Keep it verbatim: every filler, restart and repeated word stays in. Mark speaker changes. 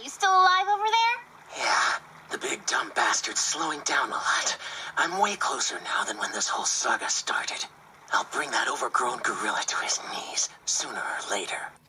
Speaker 1: you still alive over there?
Speaker 2: Yeah, the big dumb bastard's slowing down a lot. I'm way closer now than when this whole saga started. I'll bring that overgrown gorilla to his knees, sooner or later.